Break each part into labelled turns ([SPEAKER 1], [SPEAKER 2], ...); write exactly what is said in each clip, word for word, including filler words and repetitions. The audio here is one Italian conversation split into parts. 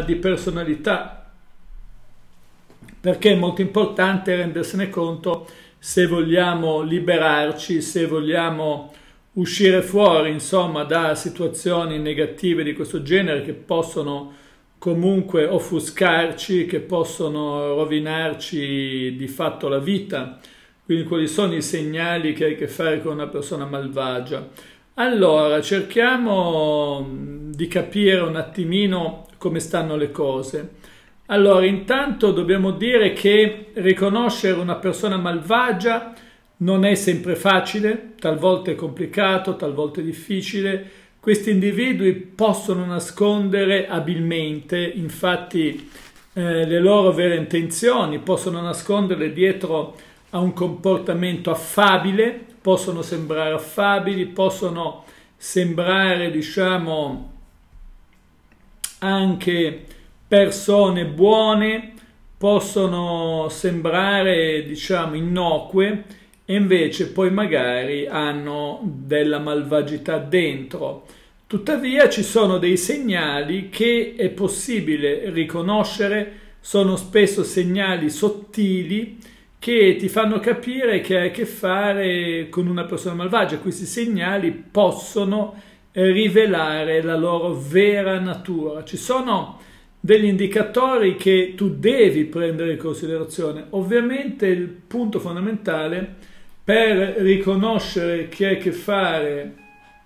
[SPEAKER 1] di personalità, perché è molto importante rendersene conto se vogliamo liberarci, se vogliamo uscire fuori, insomma, da situazioni negative di questo genere che possono comunque offuscarci, che possono rovinarci di fatto la vita. Quindi quali sono i segnali che hai a che fare con una persona malvagia? Allora, cerchiamo di capire un attimino come stanno le cose. Allora, intanto dobbiamo dire che riconoscere una persona malvagia non è sempre facile, talvolta è complicato, talvolta è difficile. Questi individui possono nascondere abilmente, infatti, eh, le loro vere intenzioni, possono nasconderle dietro a un comportamento affabile, possono sembrare affabili, possono sembrare, diciamo, anche persone buone, possono sembrare, diciamo, innocue, e invece poi magari hanno della malvagità dentro. Tuttavia ci sono dei segnali che è possibile riconoscere, sono spesso segnali sottili che ti fanno capire che hai a che fare con una persona malvagia. Questi segnali possono rivelare la loro vera natura. Ci sono degli indicatori che tu devi prendere in considerazione. Ovviamente il punto fondamentale per riconoscere che hai a che fare,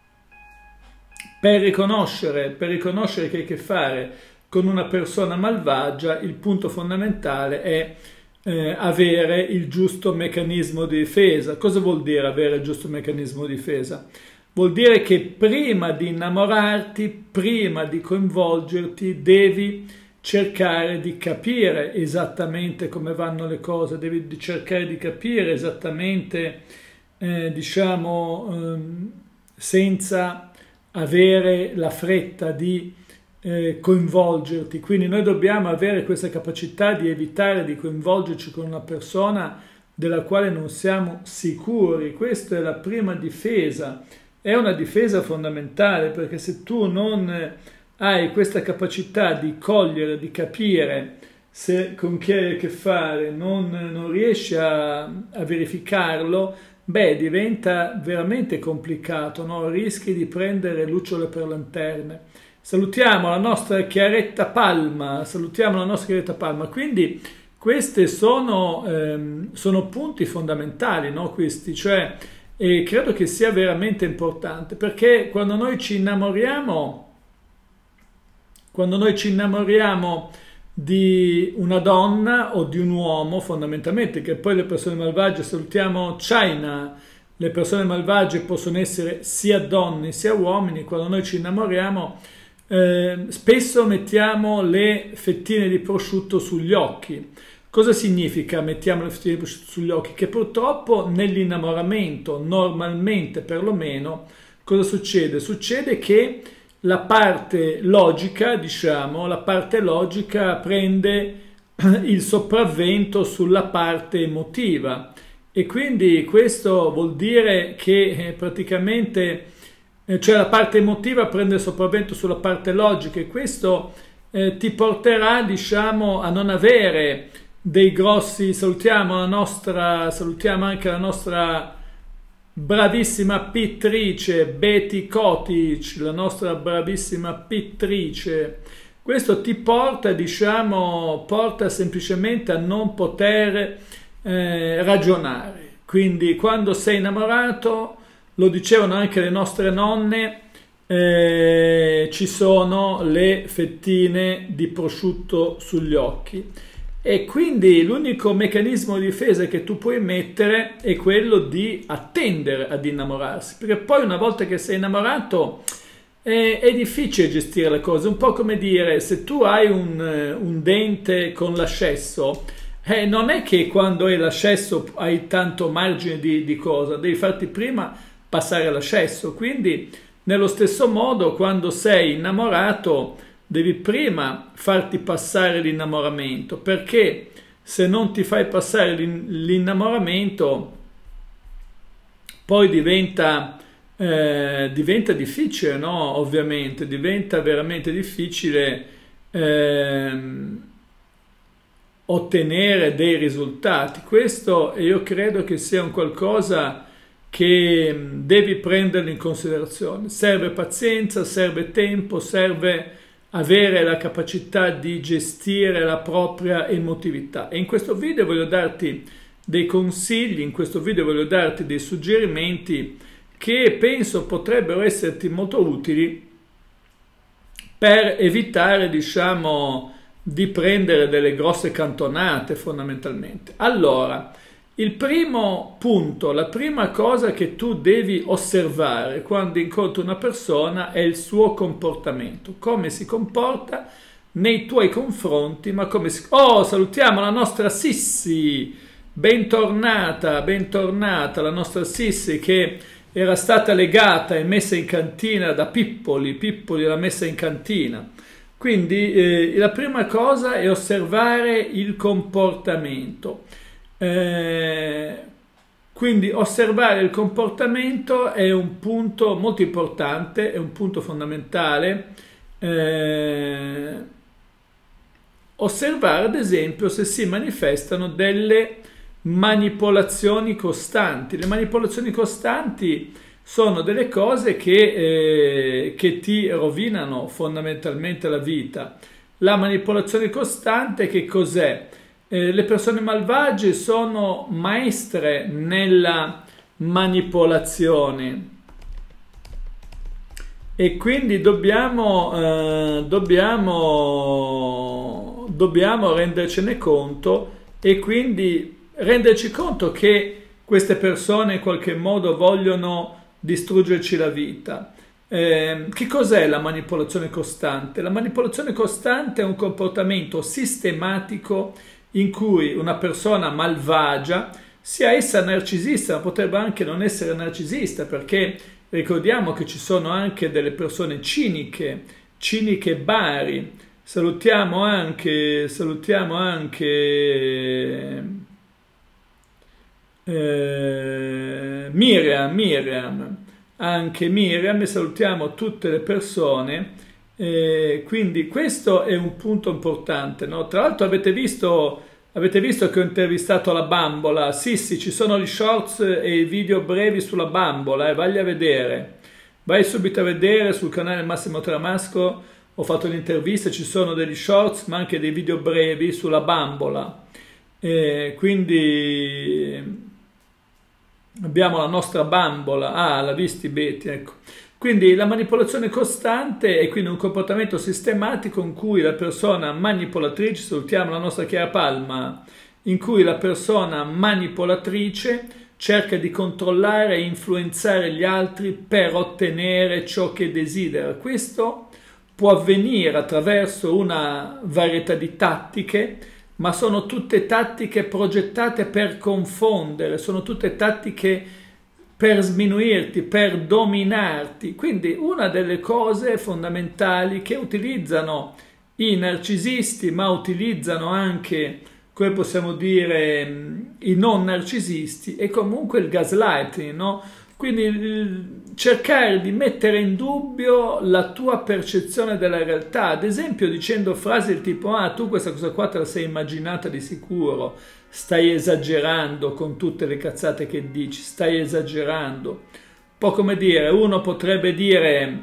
[SPEAKER 1] per riconoscere, per riconoscere che hai a che fare con una persona malvagia, il punto fondamentale è eh, avere il giusto meccanismo di difesa. Cosa vuol dire avere il giusto meccanismo di difesa? Vuol dire che prima di innamorarti, prima di coinvolgerti, devi cercare di capire esattamente come vanno le cose, devi cercare di capire esattamente, eh, diciamo, ehm, senza avere la fretta di eh, coinvolgerti. Quindi noi dobbiamo avere questa capacità di evitare di coinvolgerci con una persona della quale non siamo sicuri. Questa è la prima difesa. È una difesa fondamentale, perché se tu non hai questa capacità di cogliere, di capire se con chi hai a che fare, non, non riesci a, a verificarlo, beh, diventa veramente complicato, no? Rischi di prendere lucciole per lanterne. Salutiamo la nostra Chiaretta Palma, salutiamo la nostra Chiaretta Palma. Quindi questi sono, ehm, sono punti fondamentali, no? Questi, cioè... E credo che sia veramente importante, perché quando noi ci innamoriamo, quando noi ci innamoriamo di una donna o di un uomo, fondamentalmente, che poi le persone malvagie, salutiamo China, le persone malvagie possono essere sia donne sia uomini, quando noi ci innamoriamo eh, spesso mettiamo le fettine di prosciutto sugli occhi. Cosa significa mettiamo le fettine di prosciutto sugli occhi? Che purtroppo nell'innamoramento, normalmente perlomeno, cosa succede? Succede che la parte logica, diciamo, la parte logica prende il sopravvento sulla parte emotiva, e quindi questo vuol dire che eh, praticamente, eh, cioè la parte emotiva prende il sopravvento sulla parte logica, e questo eh, ti porterà, diciamo, a non avere dei grossi. Salutiamo la nostra, salutiamo anche la nostra bravissima pittrice Betty Kotic, la nostra bravissima pittrice. Questo ti porta, diciamo, porta semplicemente a non poter eh, ragionare. Quindi quando sei innamorato, lo dicevano anche le nostre nonne, eh, ci sono le fettine di prosciutto sugli occhi. E quindi l'unico meccanismo di difesa che tu puoi mettere è quello di attendere ad innamorarsi, perché poi una volta che sei innamorato è, è difficile gestire le cose. Un po' come dire, se tu hai un, un dente con l'ascesso, eh, non è che quando hai l'ascesso hai tanto margine di, di cosa, devi farti prima passare l'ascesso. Quindi nello stesso modo, quando sei innamorato, devi prima farti passare l'innamoramento, perché se non ti fai passare l'innamoramento poi diventa, eh, diventa difficile, no? Ovviamente diventa veramente difficile ehm, ottenere dei risultati. Questo io credo che sia un qualcosa che devi prenderlo in considerazione. Serve pazienza, serve tempo, serve avere la capacità di gestire la propria emotività. E in questo video voglio darti dei consigli, in questo video voglio darti dei suggerimenti che penso potrebbero esserti molto utili per evitare, diciamo, di prendere delle grosse cantonate fondamentalmente. Allora, il primo punto, la prima cosa che tu devi osservare quando incontri una persona è il suo comportamento, come si comporta nei tuoi confronti, ma come si... Oh, salutiamo la nostra Sissi, bentornata, bentornata, la nostra Sissi che era stata legata e messa in cantina da Pippoli, Pippoli l'ha messa in cantina. Quindi eh, la prima cosa è osservare il comportamento. Eh, quindi osservare il comportamento è un punto molto importante, è un punto fondamentale. Eh, osservare ad esempio se si manifestano delle manipolazioni costanti. Le manipolazioni costanti sono delle cose che, eh, che ti rovinano fondamentalmente la vita. La manipolazione costante che cos'è? Eh, le persone malvagie sono maestre nella manipolazione e quindi dobbiamo, eh, dobbiamo, dobbiamo rendercene conto e quindi renderci conto che queste persone in qualche modo vogliono distruggerci la vita. Eh, che cos'è la manipolazione costante? La manipolazione costante è un comportamento sistematico in cui una persona malvagia, sia essa narcisista, ma potrebbe anche non essere narcisista, perché ricordiamo che ci sono anche delle persone ciniche, ciniche bari. Salutiamo anche, salutiamo anche eh, Miriam, Miriam, anche Miriam, e salutiamo tutte le persone. Eh, quindi questo è un punto importante, no? Tra l'altro avete visto, avete visto che ho intervistato la bambola? Sì, sì, ci sono gli shorts e i video brevi sulla bambola, eh, vai a vedere. Vai subito a vedere sul canale Massimo Tramasco, ho fatto l'intervista, ci sono degli shorts ma anche dei video brevi sulla bambola. Eh, quindi abbiamo la nostra bambola, ah, l'ha visti Betty, ecco. Quindi la manipolazione costante è quindi un comportamento sistematico in cui la persona manipolatrice, salutiamo la nostra Chiara Palma, in cui la persona manipolatrice cerca di controllare e influenzare gli altri per ottenere ciò che desidera. Questo può avvenire attraverso una varietà di tattiche, ma sono tutte tattiche progettate per confondere, sono tutte tattiche per sminuirti, per dominarti. Quindi una delle cose fondamentali che utilizzano i narcisisti, ma utilizzano anche, come possiamo dire, i non narcisisti, è comunque il gaslighting, no? Quindi cercare di mettere in dubbio la tua percezione della realtà, ad esempio dicendo frasi del tipo ah, tu questa cosa qua te la sei immaginata di sicuro, stai esagerando con tutte le cazzate che dici, stai esagerando. Un po' come dire, uno potrebbe dire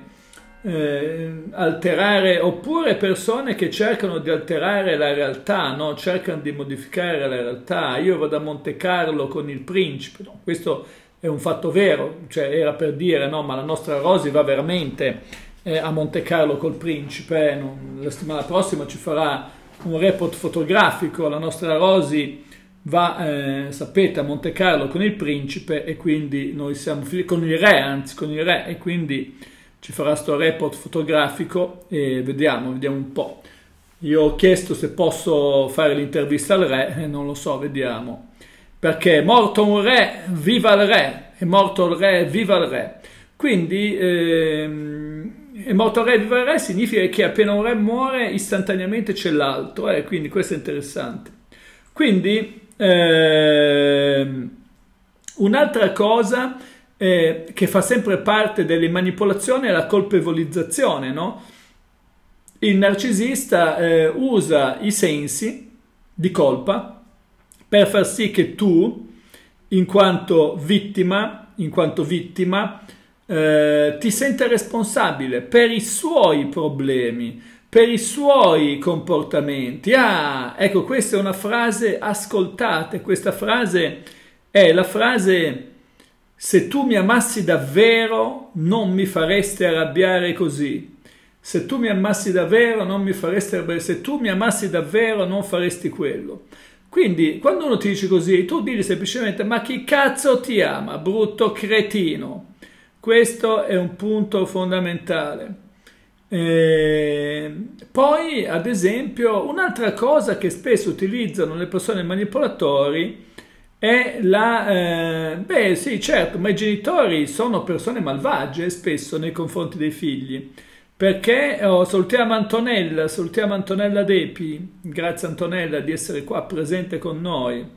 [SPEAKER 1] eh, alterare, oppure persone che cercano di alterare la realtà, no? Cercano di modificare la realtà. Io vado a Monte Carlo con il principe, no? Questo è un fatto vero, cioè era per dire no, ma la nostra Rosy va veramente eh, a Monte Carlo col principe, eh, non, la settimana prossima ci farà un report fotografico, la nostra Rosy va, eh, sapete, a Monte Carlo con il principe e quindi noi siamo figli, con il re, anzi con il re, e quindi ci farà sto report fotografico e vediamo, vediamo un po'. Io ho chiesto se posso fare l'intervista al re e non lo so, vediamo. Perché è morto un re, viva il re, è morto il re, viva il re. Quindi ehm, è morto il re, viva il re significa che appena un re muore istantaneamente c'è l'altro, eh? Quindi questo è interessante. Quindi ehm, un'altra cosa eh, che fa sempre parte delle manipolazioni è la colpevolizzazione, no? il narcisista eh, usa i sensi di colpa per far sì che tu, in quanto vittima, in quanto vittima, eh, ti senta responsabile per i suoi problemi, per i suoi comportamenti. Ah, ecco, questa è una frase, ascoltate, questa frase è la frase: se tu mi amassi davvero non mi faresti arrabbiare così. Se tu mi amassi davvero non mi faresti arrabbiare, se tu mi amassi davvero non faresti quello. Quindi quando uno ti dice così, tu digli semplicemente: ma chi cazzo ti ama, brutto cretino? Questo è un punto fondamentale. E poi, ad esempio, un'altra cosa che spesso utilizzano le persone manipolatori è la... Eh, beh sì, certo, ma i genitori sono persone malvagie spesso nei confronti dei figli. Perché oh, salutiamo Antonella, salutiamo Antonella Depi, grazie Antonella di essere qua presente con noi.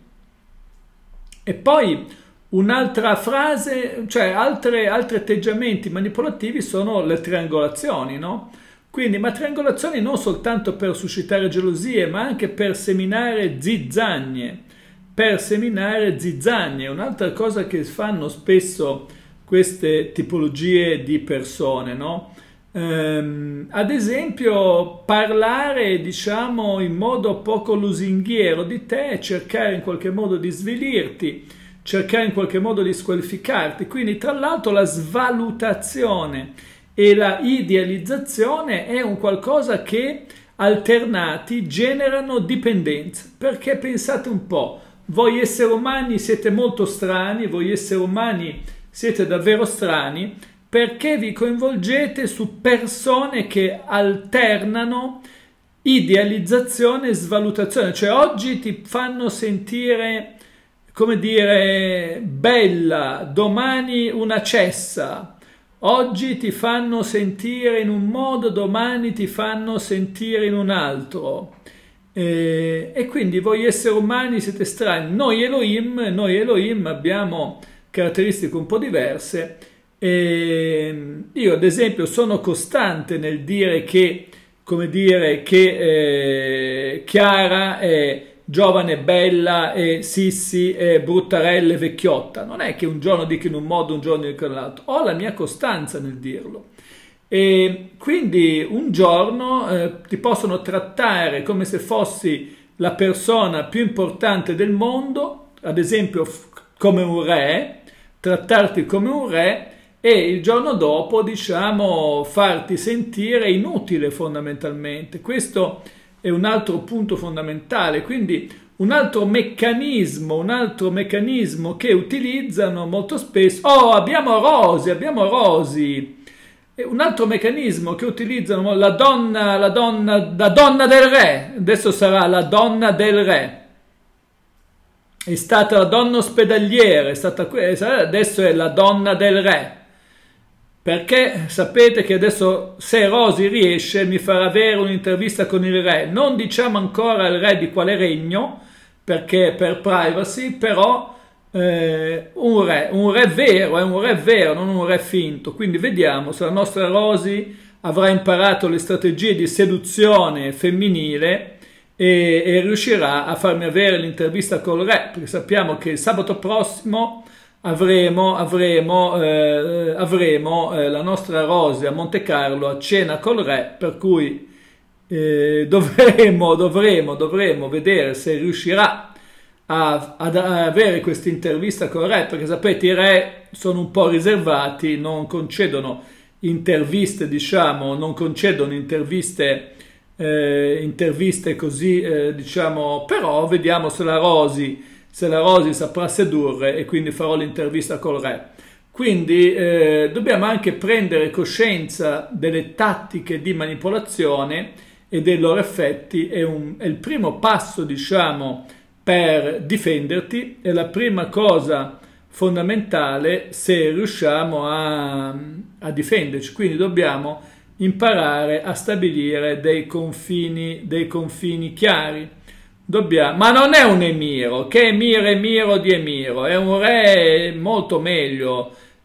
[SPEAKER 1] E poi un'altra frase, cioè altre, altri atteggiamenti manipolativi sono le triangolazioni, no? Quindi, ma triangolazioni non soltanto per suscitare gelosie, ma anche per seminare zizzagne, per seminare zizzagne. Un'altra cosa che fanno spesso queste tipologie di persone, no? Um, ad esempio parlare, diciamo, in modo poco lusinghiero di te, cercare in qualche modo di svilirti, cercare in qualche modo di squalificarti. Quindi, tra l'altro, la svalutazione e la idealizzazione è un qualcosa che alternati generano dipendenza, perché pensate un po', voi esseri umani siete molto strani, voi esseri umani siete davvero strani, perché vi coinvolgete su persone che alternano idealizzazione e svalutazione. Cioè oggi ti fanno sentire, come dire, bella, domani una cessa, oggi ti fanno sentire in un modo, domani ti fanno sentire in un altro. E, e quindi voi esseri umani siete strani. Noi Elohim, noi Elohim abbiamo caratteristiche un po' diverse. E io ad esempio sono costante nel dire che, come dire, che eh, Chiara è giovane, bella, e Sissi è bruttarella e vecchiotta. Non è che un giorno dico in un modo, un giorno dico nell'altro. Ho la mia costanza nel dirlo. E quindi un giorno eh, ti possono trattare come se fossi la persona più importante del mondo, ad esempio come un re, trattarti come un re, e il giorno dopo, diciamo, farti sentire inutile fondamentalmente. Questo è un altro punto fondamentale. Quindi un altro meccanismo, un altro meccanismo che utilizzano molto spesso. Oh, abbiamo Rosi, abbiamo Rosi. E un altro meccanismo che utilizzano la donna, la donna, la donna del re. Adesso sarà la donna del re. È stata la donna ospedaliera, è stata, adesso è la donna del re. Perché sapete che adesso, se Rosi riesce, mi farà avere un'intervista con il re. Non diciamo ancora il re di quale regno, perché per privacy, però eh, un re, un re vero, è un re vero, non un re finto. Quindi vediamo se la nostra Rosi avrà imparato le strategie di seduzione femminile e, e riuscirà a farmi avere l'intervista col re, perché sappiamo che il sabato prossimo avremo, avremo, eh, avremo eh, la nostra Rosi a Monte Carlo a cena col re, per cui eh, dovremo, dovremo, dovremo vedere se riuscirà a, ad avere questa intervista col re, perché sapete i re sono un po' riservati, non concedono interviste, diciamo, non concedono interviste, eh, interviste così, eh, diciamo, però vediamo se la Rosi se la Rosi saprà sedurre e quindi farò l'intervista col re. Quindi eh, dobbiamo anche prendere coscienza delle tattiche di manipolazione e dei loro effetti. È, un, è il primo passo, diciamo, per difenderti, è la prima cosa fondamentale se riusciamo a, a difenderci. Quindi dobbiamo imparare a stabilire dei confini, dei confini chiari. Dobbiamo, ma non è un emiro, che emiro, emiro di emiro, è un re molto meglio,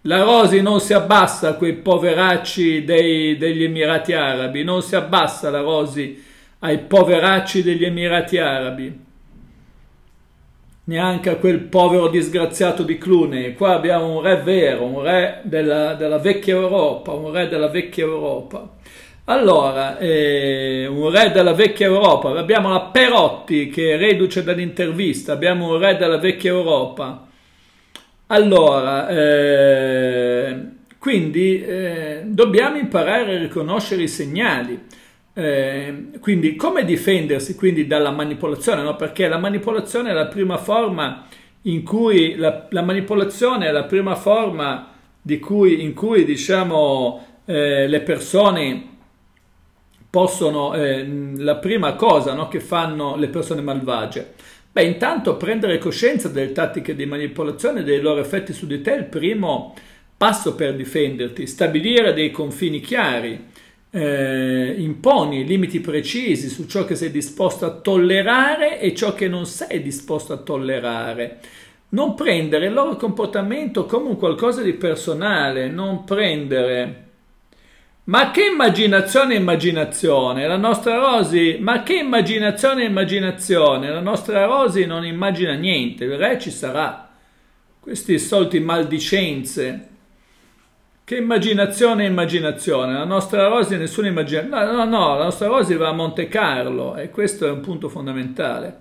[SPEAKER 1] La Rosy non si abbassa a quei poveracci dei, degli Emirati Arabi, non si abbassa la Rosy ai poveracci degli Emirati Arabi, neanche a quel povero disgraziato di Clooney. Qua abbiamo un re vero, un re della, della vecchia Europa, un re della vecchia Europa. Allora, eh, un re della vecchia Europa, abbiamo la Perotti che è reduce dall'intervista, abbiamo un re della vecchia Europa. Allora, eh, quindi eh, dobbiamo imparare a riconoscere i segnali. Eh, quindi come difendersi quindi dalla manipolazione, no? Perché la manipolazione è la prima forma in cui la, la manipolazione è la prima forma di cui, in cui diciamo eh, le persone possono, eh, la prima cosa, no, che fanno le persone malvagie. Beh, intanto prendere coscienza delle tattiche di manipolazione e dei loro effetti su di te è il primo passo per difenderti. Stabilire dei confini chiari, eh, imponi limiti precisi su ciò che sei disposto a tollerare e ciò che non sei disposto a tollerare. Non prendere il loro comportamento come un qualcosa di personale, non prendere... Ma che immaginazione, immaginazione, la nostra Rosy, ma che immaginazione, immaginazione, la nostra Rosy non immagina niente, il re ci sarà, questi soliti maldicenze, che immaginazione, immaginazione, la nostra Rosy nessuna immaginazione, no, no, no, la nostra Rosy va a Monte Carlo e questo è un punto fondamentale.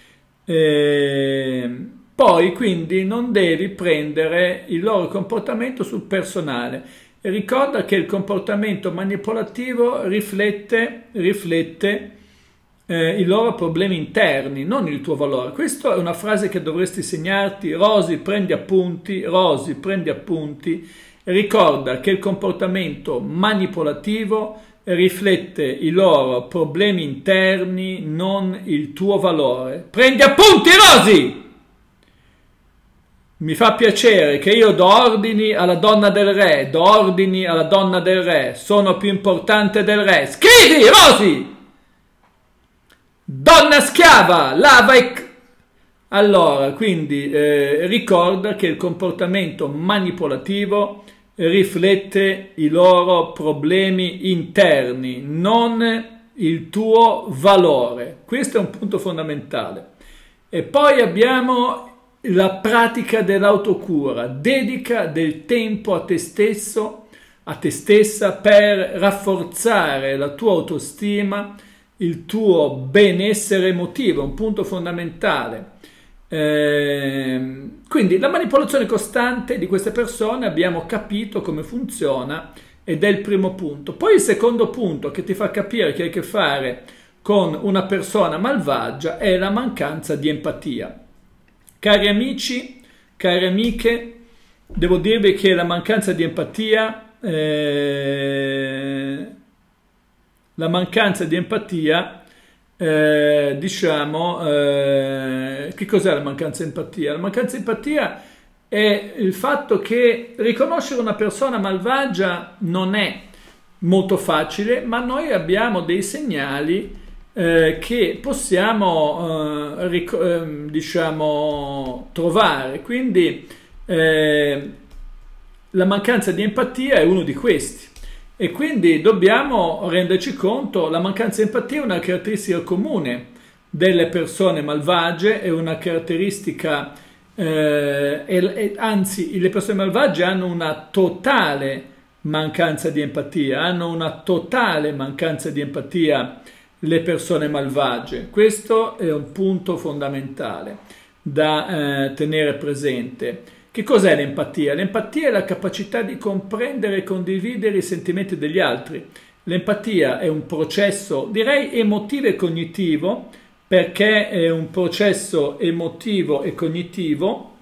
[SPEAKER 1] E poi quindi non devi prendere il loro comportamento sul personale. Ricorda che il comportamento manipolativo riflette, riflette eh, i loro problemi interni, non il tuo valore. Questa è una frase che dovresti segnarti. Rosy, prendi appunti, Rosy, prendi appunti. Ricorda che il comportamento manipolativo riflette i loro problemi interni, non il tuo valore. Prendi appunti, Rosy! Mi fa piacere che io do ordini alla donna del re, do ordini alla donna del re, sono più importante del re. Scrivi, Rosy! Donna schiava, lava e... Allora, quindi eh, ricorda che il comportamento manipolativo riflette i loro problemi interni, non il tuo valore. Questo è un punto fondamentale. E poi abbiamo... la pratica dell'autocura, dedica del tempo a te stesso, a te stessa per rafforzare la tua autostima, il tuo benessere emotivo, un punto fondamentale. Eh, quindi la manipolazione costante di queste persone abbiamo capito come funziona ed è il primo punto. Poi il secondo punto che ti fa capire che hai a che fare con una persona malvagia è la mancanza di empatia. Cari amici, cari amiche, devo dirvi che la mancanza di empatia, eh, la mancanza di empatia, eh, diciamo, eh, che cos'è la mancanza di empatia? La mancanza di empatia è il fatto che riconoscere una persona malvagia non è molto facile, ma noi abbiamo dei segnali Eh, che possiamo eh, ric- eh, diciamo trovare. Quindi eh, la mancanza di empatia è uno di questi e quindi dobbiamo renderci conto. La mancanza di empatia è una caratteristica comune delle persone malvagie, è una caratteristica eh, e, e, anzi le persone malvagie hanno una totale mancanza di empatia, hanno una totale mancanza di empatia le persone malvagie. Questo è un punto fondamentale da eh, tenere presente. Che cos'è l'empatia? L'empatia è la capacità di comprendere e condividere i sentimenti degli altri. L'empatia è un processo, direi, emotivo e cognitivo, perché è un processo emotivo e cognitivo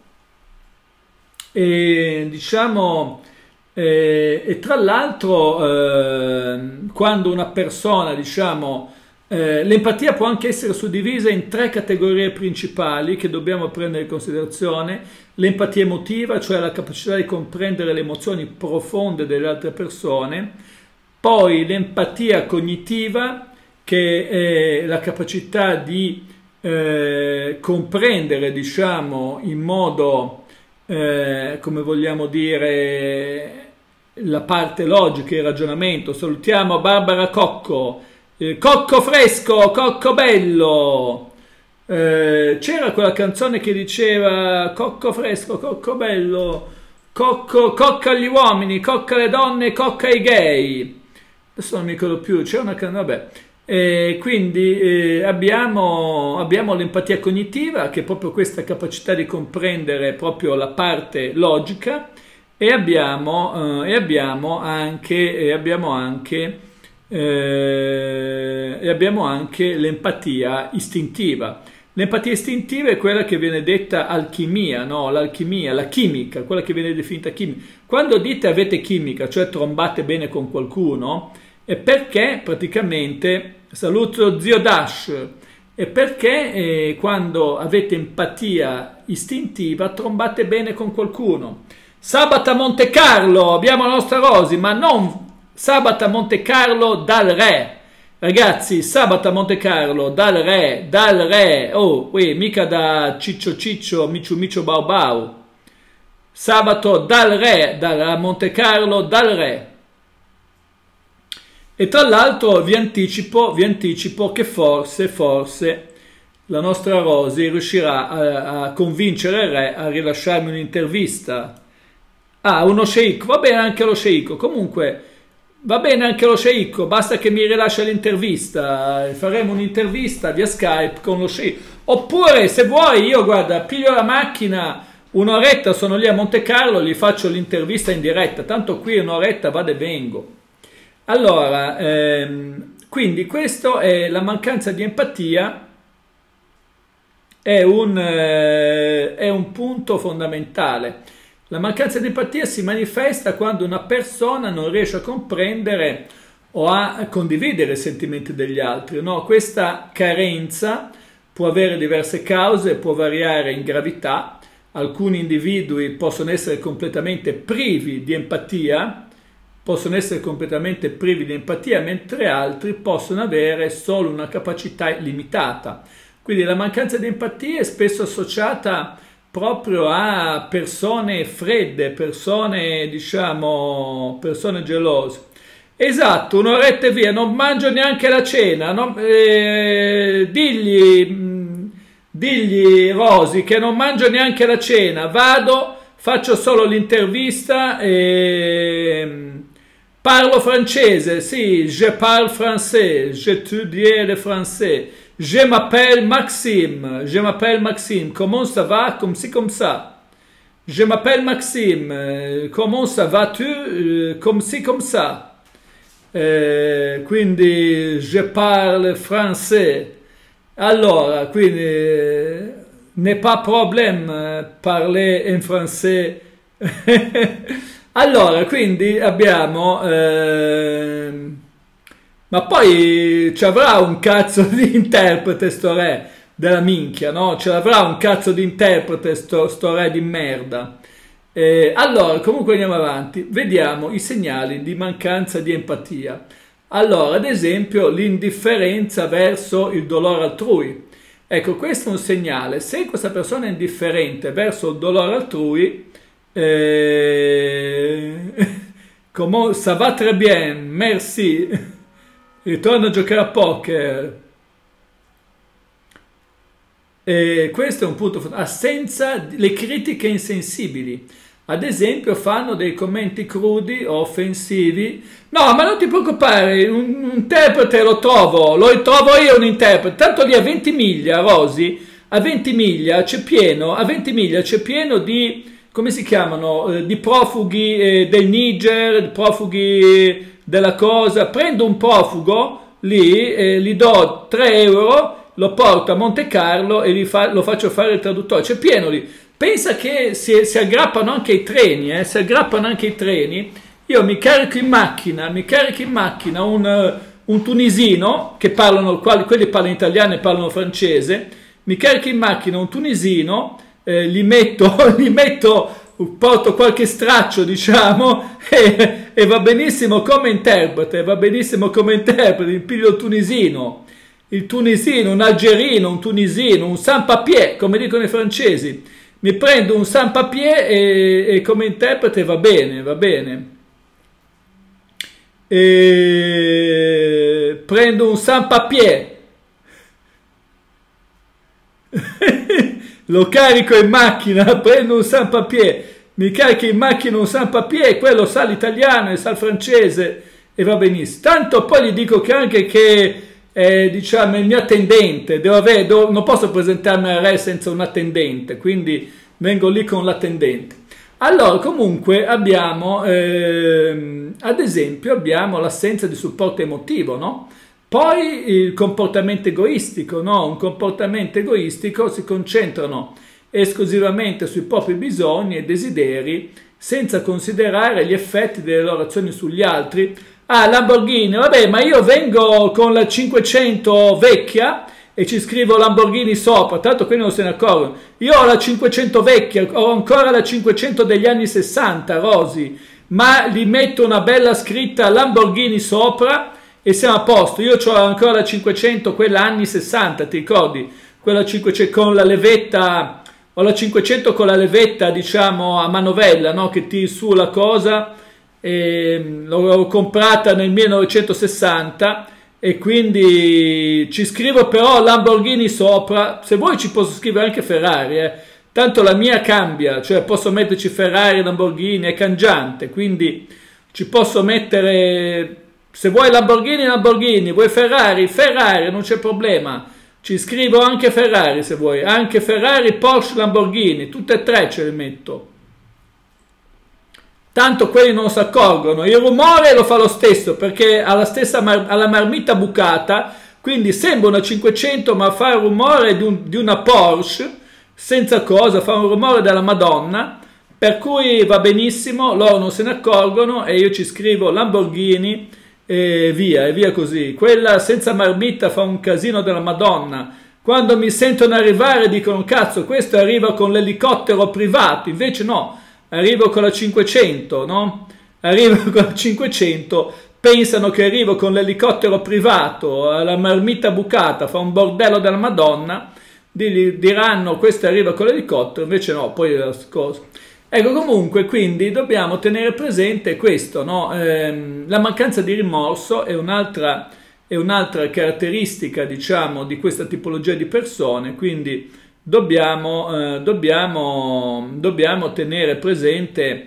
[SPEAKER 1] e diciamo eh, e tra l'altro eh, quando una persona diciamo Eh, l'empatia può anche essere suddivisa in tre categorie principali che dobbiamo prendere in considerazione: l'empatia emotiva, cioè la capacità di comprendere le emozioni profonde delle altre persone; poi l'empatia cognitiva, che è la capacità di eh, comprendere, diciamo, in modo eh, come vogliamo dire, la parte logica, il ragionamento. Salutiamo Barbara Cocco, eh, Cocco fresco, Cocco bello. Eh, c'era quella canzone che diceva Cocco fresco, Cocco bello, Cocco, cocca agli uomini, cocca alle donne, cocca ai gay. Adesso non mi ricordo più, c'è una canzone, vabbè. Eh, quindi eh, abbiamo, abbiamo l'empatia cognitiva, che è proprio questa capacità di comprendere proprio la parte logica, e abbiamo, eh, e abbiamo anche, e abbiamo anche, eh, e abbiamo anche l'empatia istintiva. L'empatia istintiva è quella che viene detta alchimia, no? L'alchimia, la chimica, quella che viene definita chimica. Quando dite avete chimica, cioè trombate bene con qualcuno, è perché praticamente, saluto zio Dash, è perché eh, quando avete empatia istintiva trombate bene con qualcuno. Sabato a Monte Carlo, abbiamo la nostra Rosy, ma non sabato a Monte Carlo dal re. Ragazzi, sabato a Monte Carlo dal re, dal re, oh, uè, mica da Ciccio Ciccio, Micciu Miccio Bau Bau. Sabato dal re, da Monte Carlo dal re. E tra l'altro vi anticipo, vi anticipo che forse, forse la nostra Rosy riuscirà a, a convincere il re a rilasciarmi un'intervista. Ah, uno sceicco, va bene anche lo sceicco, comunque va bene anche lo sceicco, basta che mi rilascia l'intervista, faremo un'intervista via Skype con lo sceicco. Oppure se vuoi io, guarda, piglio la macchina, un'oretta sono lì a Monte Carlo, gli faccio l'intervista in diretta, tanto qui un'oretta vado e vengo. Allora, ehm, quindi questo è la mancanza di empatia, è un, eh, è un punto fondamentale. La mancanza di empatia si manifesta quando una persona non riesce a comprendere o a condividere i sentimenti degli altri, no? Questa carenza può avere diverse cause, può variare in gravità. Alcuni individui possono essere completamente privi di empatia, possono essere completamente privi di empatia, mentre altri possono avere solo una capacità limitata. Quindi la mancanza di empatia è spesso associata proprio a persone fredde, persone, diciamo, persone gelose. Esatto, un'oretta e via, non mangio neanche la cena, no? eh, digli, mh, digli Rosy che non mangio neanche la cena, vado, faccio solo l'intervista e parlo francese, sì, je parle français, j'étudie le français. Je m'appelle Maxime, je m'appelle Maxime, comment ça va, comme ci, comme ça. Je m'appelle Maxime, comment ça va-tu, comme ci, comme ça. Eh, quindi, je parle français. Allora, quindi, n'est pas problème parler in français. Allora, quindi abbiamo... Eh, ma poi ci avrà un cazzo di interprete sto re della minchia, no? Ce l'avrà un cazzo di interprete sto, sto re di merda. Eh, allora, comunque andiamo avanti. Vediamo i segnali di mancanza di empatia. Allora, ad esempio, l'indifferenza verso il dolore altrui. Ecco, questo è un segnale. Se questa persona è indifferente verso il dolore altrui, eh, come ça va très bien, merci. Ritorno a giocare a poker. E questo è un punto fondamentale. Assenza le critiche insensibili. Ad esempio fanno dei commenti crudi o offensivi. No, ma non ti preoccupare, un, un interprete lo trovo, lo trovo io un interprete. Tanto lì a Ventimiglia, Rosy, a Ventimiglia c'è pieno, a Ventimiglia c'è pieno di, come si chiamano, eh, di profughi eh, del Niger, profughi della cosa. Prendo un profugo lì, eh, gli do tre euro, lo porto a Monte Carlo e gli fa, lo faccio fare il traduttore. C'è pieno lì. Pensa che si, si aggrappano anche i treni, eh, si aggrappano anche i treni. Io mi carico in macchina, mi carico in macchina un, un tunisino, che parlano, quelli parlano italiano e parlano francese, mi carico in macchina un tunisino, eh, gli metto, gli metto, porto qualche straccio, diciamo, e, e va benissimo come interprete, va benissimo come interprete, il piglio il tunisino, il tunisino, un algerino, un tunisino, un sans-papier, come dicono i francesi. mi prendo un sans-papier e, e come interprete va bene, va bene. E prendo un sans-papier, lo carico in macchina, prendo un sans-papier, mi carico in macchina un sans-papier, quello sa l'italiano e sa il francese e va benissimo. Tanto poi gli dico che anche che eh, diciamo il mio attendente, devo avere, devo, non posso presentarmi al re senza un attendente, quindi vengo lì con l'attendente. Allora comunque abbiamo, ehm, ad esempio, abbiamo l'assenza di supporto emotivo, no? Poi il comportamento egoistico, no? Un comportamento egoistico si concentrano esclusivamente sui propri bisogni e desideri senza considerare gli effetti delle loro azioni sugli altri. Ah, Lamborghini, vabbè, ma io vengo con la cinquecento vecchia e ci scrivo Lamborghini sopra, tanto quelli non se ne accorgono. Io ho la cinquecento vecchia, ho ancora la cinquecento degli anni sessanta, Rosy, ma gli metto una bella scritta Lamborghini sopra e siamo a posto. Io ho ancora la cinquecento, quella anni sessanta, ti ricordi? Quella cinquecento con la levetta, ho la cinquecento con la levetta, diciamo, a manovella, no? Che tiri su la cosa, e l'ho comprata nel millenovecentosessanta e quindi ci scrivo però Lamborghini sopra. Se vuoi ci posso scrivere anche Ferrari, eh. Tanto la mia cambia, cioè posso metterci Ferrari, Lamborghini, è cangiante, quindi ci posso mettere, se vuoi Lamborghini, Lamborghini, vuoi Ferrari, Ferrari, non c'è problema, ci scrivo anche Ferrari se vuoi, anche Ferrari, Porsche, Lamborghini, tutte e tre ce le metto. Tanto quelli non si accorgono, il rumore lo fa lo stesso perché ha la stessa mar ha la marmita bucata, quindi sembra una cinquecento ma fa il rumore di, un, di una Porsche, senza cosa, fa un rumore della Madonna, per cui va benissimo, loro non se ne accorgono e io ci scrivo Lamborghini e via, e via così. Quella senza marmita fa un casino della Madonna, quando mi sentono arrivare dicono cazzo questo arriva con l'elicottero privato, invece no, arrivo con la cinquecento, no? Arrivo con la cinquecento, pensano che arrivo con l'elicottero privato, la marmita bucata, fa un bordello della Madonna, diranno questo arriva con l'elicottero, invece no, poi la cosa. Ecco, comunque, quindi dobbiamo tenere presente questo, no? Ehm, la mancanza di rimorso è un'altra è un'altra caratteristica, diciamo, di questa tipologia di persone, quindi dobbiamo, eh, dobbiamo, dobbiamo tenere presente,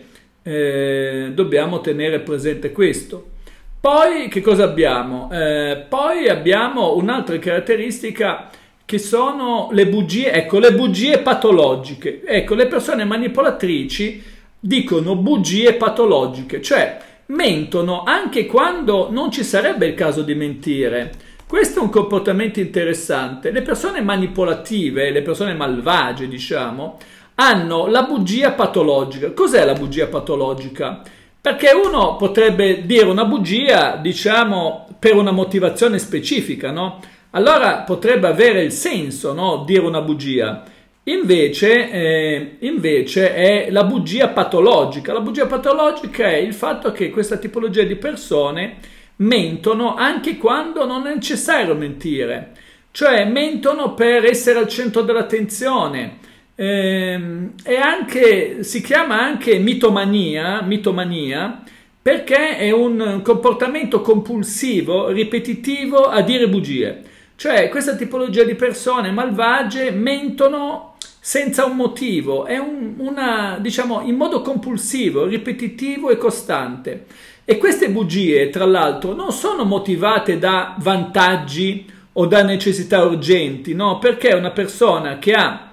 [SPEAKER 1] eh, dobbiamo tenere presente questo. Poi che cosa abbiamo? Eh, poi abbiamo un'altra caratteristica che sono le bugie, ecco, le bugie patologiche. Ecco, le persone manipolatrici dicono bugie patologiche, cioè mentono anche quando non ci sarebbe il caso di mentire. Questo è un comportamento interessante. Le persone manipolative, le persone malvagie, diciamo, hanno la bugia patologica. Cos'è la bugia patologica? Perché uno potrebbe dire una bugia, diciamo, per una motivazione specifica, no? Allora potrebbe avere il senso, no? Dire una bugia. Invece, eh, invece è la bugia patologica. La bugia patologica è il fatto che questa tipologia di persone mentono anche quando non è necessario mentire. Cioè mentono per essere al centro dell'attenzione. Eh, e anche, si chiama anche mitomania, mitomania perché è un comportamento compulsivo, ripetitivo a dire bugie. Cioè questa tipologia di persone malvagie mentono senza un motivo, è un, una, diciamo, in modo compulsivo, ripetitivo e costante. E queste bugie, tra l'altro, non sono motivate da vantaggi o da necessità urgenti, no? Perché una persona che ha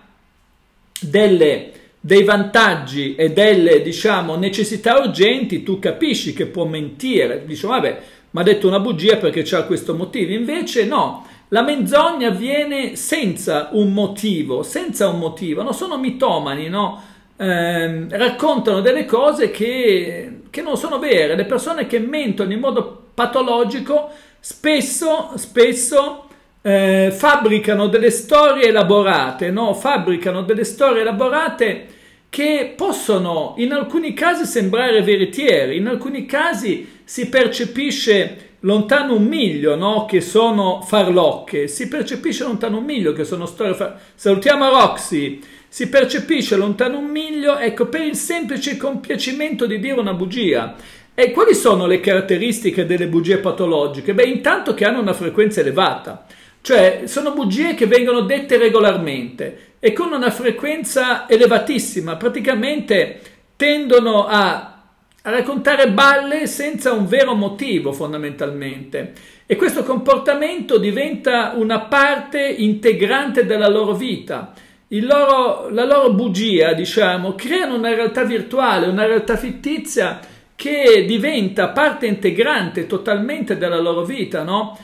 [SPEAKER 1] delle, dei vantaggi e delle, diciamo, necessità urgenti, tu capisci che può mentire, dici, vabbè, mi ha detto una bugia perché c'ha questo motivo, invece no. La menzogna avviene senza un motivo, senza un motivo, no? Sono mitomani, no? Eh, raccontano delle cose che, che non sono vere. Le persone che mentono in modo patologico spesso, spesso eh, fabbricano delle storie elaborate, no? Fabbricano delle storie elaborate che possono in alcuni casi sembrare veritiere, in alcuni casi si percepisce lontano un miglio, no? Che sono farlocche, si percepisce lontano un miglio che sono storie far... Salutiamo Roxy, si percepisce lontano un miglio, ecco, per il semplice compiacimento di dire una bugia. E quali sono le caratteristiche delle bugie patologiche? Beh, intanto che hanno una frequenza elevata, cioè sono bugie che vengono dette regolarmente e con una frequenza elevatissima, praticamente tendono a a raccontare balle senza un vero motivo fondamentalmente, e questo comportamento diventa una parte integrante della loro vita. Il loro, la loro bugia, diciamo, creano una realtà virtuale, una realtà fittizia che diventa parte integrante totalmente della loro vita, no?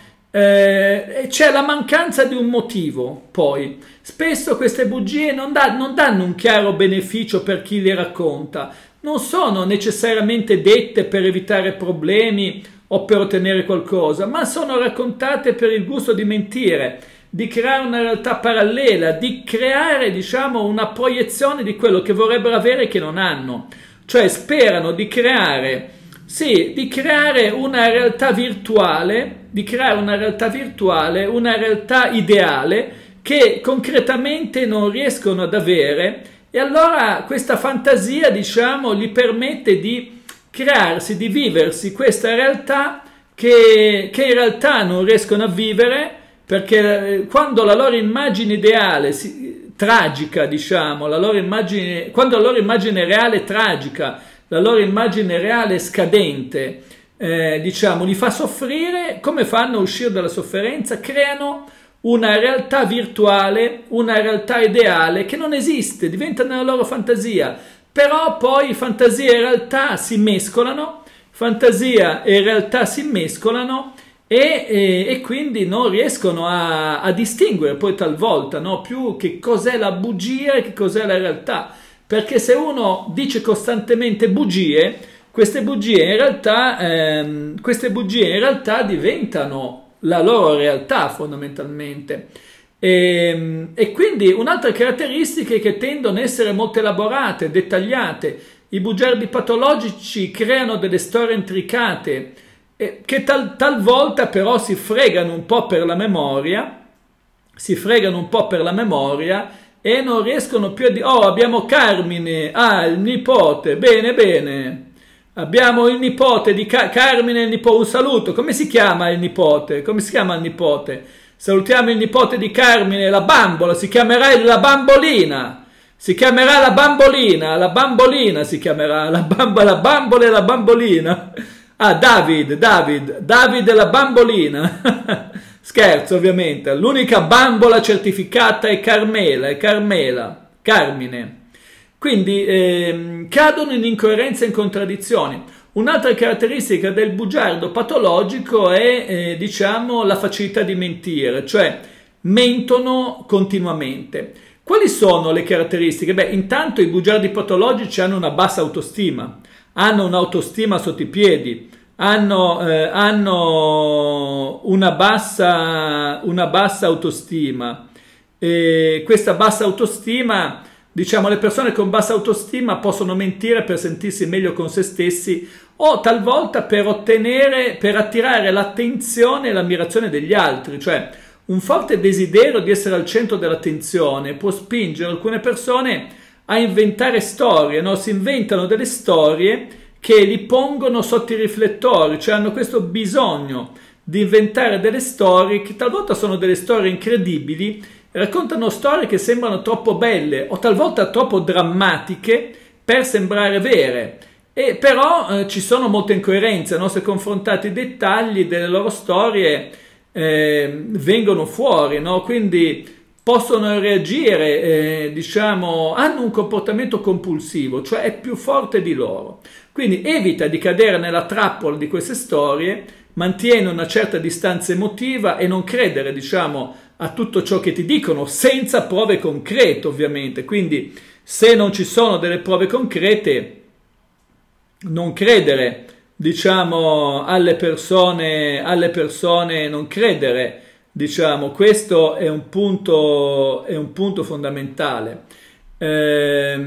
[SPEAKER 1] Eh, c'è la mancanza di un motivo. Poi spesso queste bugie non, da, non danno un chiaro beneficio per chi le racconta, non sono necessariamente dette per evitare problemi o per ottenere qualcosa, ma sono raccontate per il gusto di mentire, di creare una realtà parallela, di creare, diciamo, una proiezione di quello che vorrebbero avere e che non hanno. Cioè sperano di creare, sì, di creare una realtà virtuale, di creare una realtà virtuale, una realtà ideale che concretamente non riescono ad avere. E allora questa fantasia, diciamo, gli permette di crearsi, di viversi questa realtà che, che in realtà non riescono a vivere, perché quando la loro immagine ideale, si, tragica, diciamo, la loro immagine, quando la loro immagine reale è tragica, la loro immagine reale è scadente, eh, diciamo, li fa soffrire, come fanno a uscire dalla sofferenza? Creano una realtà virtuale, una realtà ideale che non esiste, diventa nella loro fantasia, però poi fantasia e realtà si mescolano, fantasia e realtà si mescolano e, e, e quindi non riescono a, a distinguere poi talvolta, no, più che cos'è la bugia e che cos'è la realtà, perché se uno dice costantemente bugie, queste bugie in realtà, ehm, queste bugie in realtà diventano la loro realtà fondamentalmente. E, e quindi un'altra caratteristica è che tendono a essere molto elaborate, dettagliate. I bugiardi patologici creano delle storie intricate eh, che tal, talvolta però si fregano un po' per la memoria, si fregano un po' per la memoria e non riescono più a dire: oh, abbiamo Carmine, ah, il nipote, bene bene. Abbiamo il nipote di Car Carmine, il nipote, un saluto. Come si chiama il nipote? Come si chiama il nipote? Salutiamo il nipote di Carmine, la bambola, si chiamerà la bambolina. Si chiamerà la bambolina, la bambolina si chiamerà, la, bambola, la bambola e la bambolina. Ah, David, David, David e la bambolina. Scherzo, ovviamente. L'unica bambola certificata è Carmela, è Carmela, Carmine. Quindi eh, cadono in incoerenze e in contraddizioni. Un'altra caratteristica del bugiardo patologico è, eh, diciamo, la facilità di mentire, cioè mentono continuamente. Quali sono le caratteristiche? Beh, intanto i bugiardi patologici hanno una bassa autostima, hanno un'autostima sotto i piedi, hanno, eh, hanno una, bassa, una bassa autostima. E questa bassa autostima, diciamo, le persone con bassa autostima possono mentire per sentirsi meglio con se stessi o talvolta per ottenere, per attirare l'attenzione e l'ammirazione degli altri. Cioè un forte desiderio di essere al centro dell'attenzione può spingere alcune persone a inventare storie, no? Si inventano delle storie che li pongono sotto i riflettori, cioè hanno questo bisogno di inventare delle storie che talvolta sono delle storie incredibili. Raccontano storie che sembrano troppo belle o talvolta troppo drammatiche per sembrare vere, e però eh, ci sono molte incoerenze, no? Se confrontati i dettagli delle loro storie eh, vengono fuori, no? Quindi possono reagire, eh, diciamo, hanno un comportamento compulsivo, cioè è più forte di loro. Quindi evita di cadere nella trappola di queste storie, mantieni una certa distanza emotiva e non credere, diciamo, a tutto ciò che ti dicono senza prove concrete, ovviamente. Quindi se non ci sono delle prove concrete, non credere, diciamo, alle persone, alle persone, non credere, diciamo, questo è un punto, è un punto fondamentale. Eh,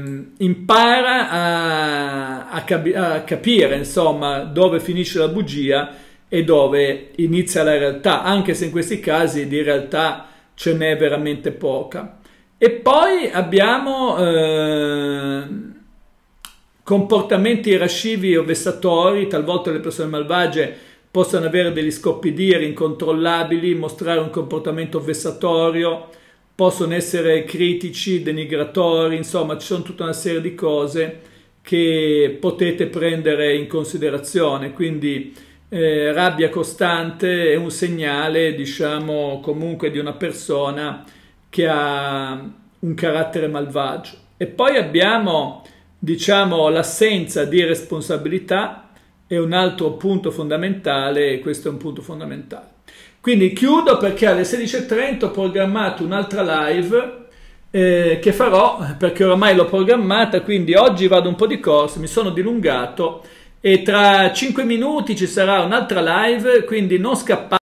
[SPEAKER 1] impara a, a, capi- a capire, insomma, dove finisce la bugia e dove inizia la realtà, anche se in questi casi di realtà ce n'è veramente poca. E poi abbiamo eh, comportamenti irascivi o vessatori. Talvolta le persone malvagie possono avere degli scoppi d'ira incontrollabili, mostrare un comportamento vessatorio, possono essere critici, denigratori, insomma ci sono tutta una serie di cose che potete prendere in considerazione. Quindi eh, rabbia costante è un segnale, diciamo, comunque di una persona che ha un carattere malvagio. E poi abbiamo, diciamo, l'assenza di responsabilità, è un altro punto fondamentale, e questo è un punto fondamentale. Quindi chiudo perché alle sedici e trenta ho programmato un'altra live eh, che farò, perché oramai l'ho programmata, quindi oggi vado un po' di corsa, mi sono dilungato, e tra cinque minuti ci sarà un'altra live, quindi non scappate.